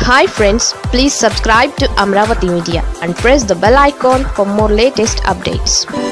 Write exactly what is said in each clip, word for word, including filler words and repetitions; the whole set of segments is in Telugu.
Hi friends, please subscribe to Amaravati Media and press the bell icon for more latest updates.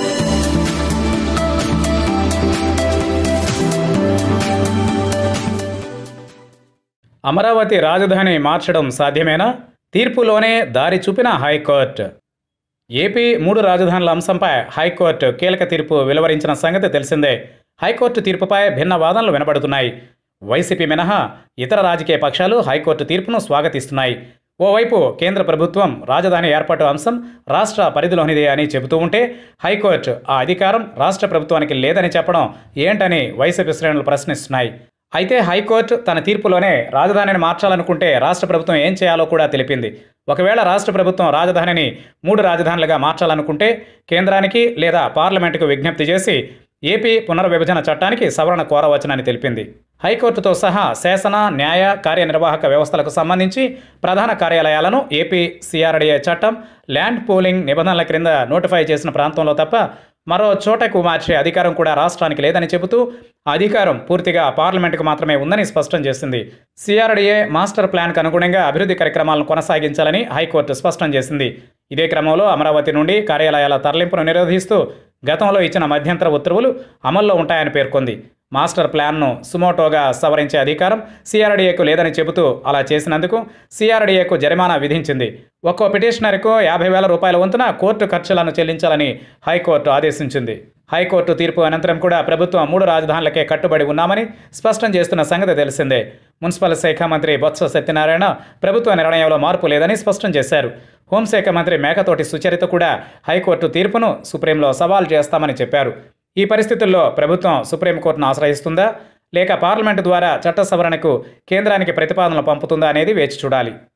Amaravati రాజధాని మార్చడం సాధ్యమేనా? తీర్పులోనే దారి చూపిన హైకోర్టు. ఏపీ మూడు రాజధానుల అంశంపై హైకోర్టు కీలక తీర్పు వెలువరించిన సంగతి తెలిసిందే. హైకోర్టు తీర్పుపై భిన్న వాదనలు వినపడుతున్నాయి. వైసీపీ మినహా ఇతర రాజకీయ పక్షాలు హైకోర్టు తీర్పును స్వాగతిస్తున్నాయి. ఓవైపు కేంద్ర ప్రభుత్వం రాజధాని ఏర్పాటు అంశం రాష్ట్ర పరిధిలోనిదే అని చెబుతూ ఉంటే, హైకోర్టు ఆ అధికారం రాష్ట్ర ప్రభుత్వానికి లేదని చెప్పడం ఏంటని వైసీపీ శ్రేణులు ప్రశ్నిస్తున్నాయి. అయితే హైకోర్టు తన తీర్పులోనే రాజధానిని మార్చాలనుకుంటే రాష్ట్ర ప్రభుత్వం ఏం చేయాలో కూడా తెలిపింది. ఒకవేళ రాష్ట్ర ప్రభుత్వం రాజధానిని మూడు రాజధానులుగా మార్చాలనుకుంటే కేంద్రానికి లేదా పార్లమెంటుకు విజ్ఞప్తి చేసి ఏపీ పునర్విభజన చట్టానికి సవరణ కోరవచ్చునని తెలిపింది. హైకోర్టుతో సహా శాసన, న్యాయ, కార్యనిర్వాహక వ్యవస్థలకు సంబంధించి ప్రధాన కార్యాలయాలను ఏపీ సిఆర్డీఏ చట్టం, ల్యాండ్ పూలింగ్ నిబంధనల క్రింద నోటిఫై చేసిన ప్రాంతంలో తప్ప మరో చోటకు మార్చే అధికారం కూడా రాష్ట్రానికి లేదని చెబుతూ అధికారం పూర్తిగా పార్లమెంటుకు మాత్రమే ఉందని స్పష్టం చేసింది. సిఆర్డీఏ మాస్టర్ ప్లాన్కు అనుగుణంగా అభివృద్ధి కార్యక్రమాలను కొనసాగించాలని హైకోర్టు స్పష్టం చేసింది. ఇదే క్రమంలో అమరావతి నుండి కార్యాలయాల తరలింపును నిరోధిస్తూ గతంలో ఇచ్చిన మధ్యంతర ఉత్తర్వులు అమల్లో ఉంటాయని పేర్కొంది. మాస్టర్ ప్లాన్ను సుమోటోగా సవరించే అధికారం సిఆర్డీఏకు లేదని చెబుతూ అలా చేసినందుకు సిఆర్డీఏకు జరిమానా విధించింది. ఒక్కో పిటిషనర్కు యాభై వేల రూపాయల వంతున కోర్టు ఖర్చులను చెల్లించాలని హైకోర్టు ఆదేశించింది. హైకోర్టు తీర్పు అనంతరం కూడా ప్రభుత్వం మూడు రాజధానులకే కట్టుబడి ఉన్నామని స్పష్టం చేస్తున్న సంగతి తెలిసిందే. మున్సిపల్ శాఖ మంత్రి బొత్స సత్యనారాయణ ప్రభుత్వ నిర్ణయంలో మార్పు లేదని స్పష్టం చేశారు. హోంశాఖ మంత్రి మేకతోటి సుచరిత కూడా హైకోర్టు తీర్పును సుప్రీంలో సవాల్ చేస్తామని చెప్పారు. ఈ పరిస్థితుల్లో ప్రభుత్వం సుప్రీంకోర్టును ఆశ్రయిస్తుందా లేక పార్లమెంటు ద్వారా చట్ట సవరణకు కేంద్రానికి ప్రతిపాదనలు పంపుతుందా అనేది వేచి చూడాలి.